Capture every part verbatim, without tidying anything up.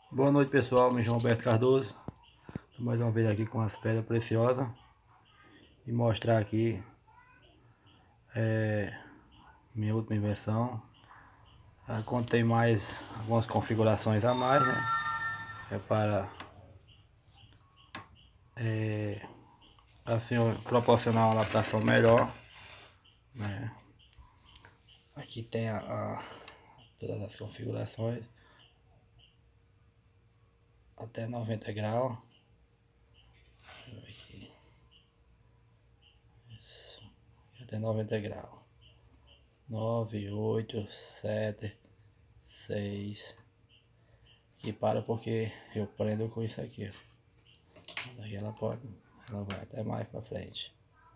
Boa noite, pessoal, me chamo Alberto Cardoso. Estou mais uma vez aqui com as pedras preciosas e mostrar aqui é, minha última invenção. Ela contém mais algumas configurações a mais, né? É para é, assim proporcionar uma adaptação melhor, né? Aqui tem a, a, todas as configurações até noventa graus. Aqui. Isso. Até noventa graus. nove, oito, sete, seis. Aqui para porque eu prendo com isso aqui. Daí ela pode, ela vai até mais para frente.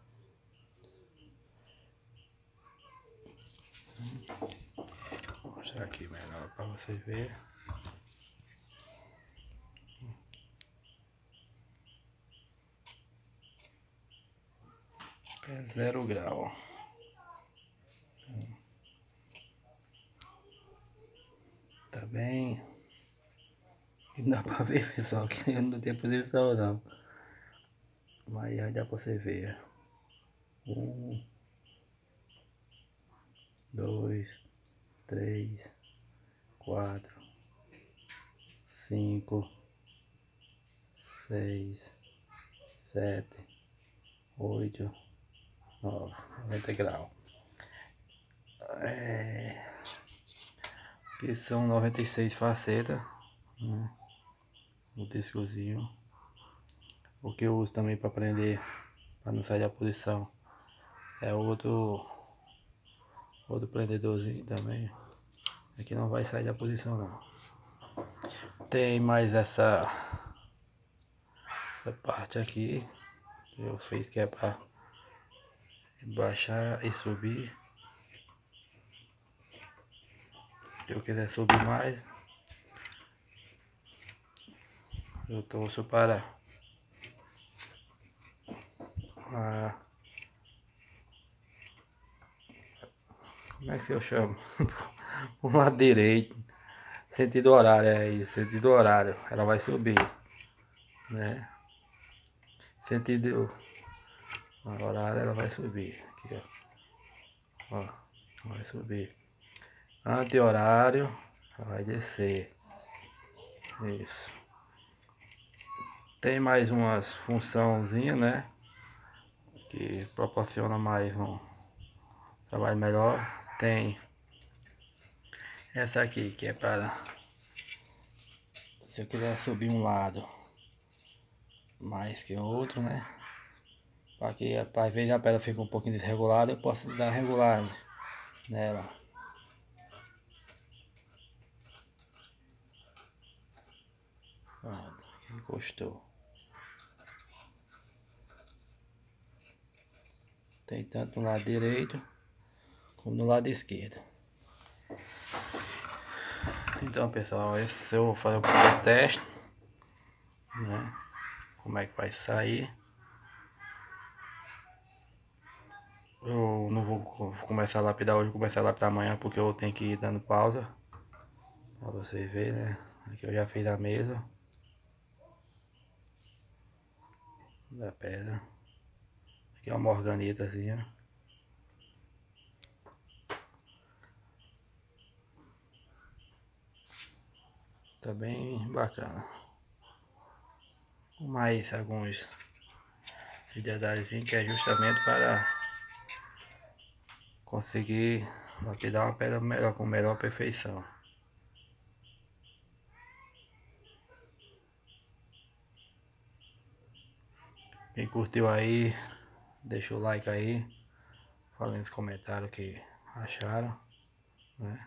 Vou mostrar aqui melhor para vocês verem. É zero grau. Tá bem? Não dá pra ver, pessoal, que eu não tenho posição não. Mas aí dá pra você ver. Um, dois, três, quatro, cinco, seis, sete, oito, nove, noventa graus. É, que são noventa e seis facetas, né? O discozinho. O que eu uso também para prender, para não sair da posição, é outro outro prendedorzinho também. Aqui não vai sair da posição não. Tem mais essa essa parte aqui que eu fiz, que é para baixar e subir. Se eu quiser subir mais, eu torço para a, como é que eu chamo? Pro lado direito, sentido horário, é isso, sentido horário, ela vai subir, né? Sentido horário, ela vai subir aqui, ó, ó, vai subir. Anti-horário, ela vai descer. Isso. Tem mais umas funçãozinhas, né? Que proporciona mais um trabalho melhor. Tem essa aqui que é para, se eu quiser subir um lado mais que o outro, né? Para que às vezes a pedra fica um pouquinho desregulada, eu posso dar regulagem nela. Pronto, encostou. Tem tanto no lado direito como no lado esquerdo. Então, pessoal, esse eu vou fazer o primeiro teste, né? Como é que vai sair. Eu não vou começar a lapidar hoje, vou começar a lapidar amanhã, porque eu tenho que ir dando pausa pra vocês verem, né? Aqui eu já fiz a mesa da pedra. Aqui é uma morganitazinha. Tá bem bacana. Mais alguns detalhezinhos que é justamente para conseguir lapidar uma pedra melhor, com melhor perfeição. Quem curtiu aí, deixa o like aí, fala nos comentários o que acharam, né?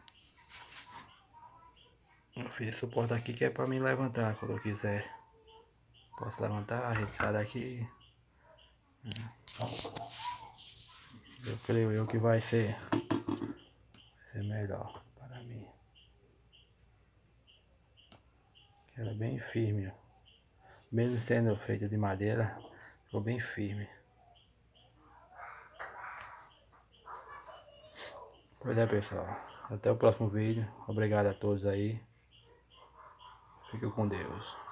Eu fiz esse suporte aqui que é para me levantar quando eu quiser. Posso levantar, retirar daqui. Eu creio eu que vai ser, vai ser melhor para mim. Ela é bem firme, ó. Mesmo sendo feita de madeira, ficou bem firme. Pois é, pessoal, até o próximo vídeo. Obrigado a todos aí. Fique com Deus.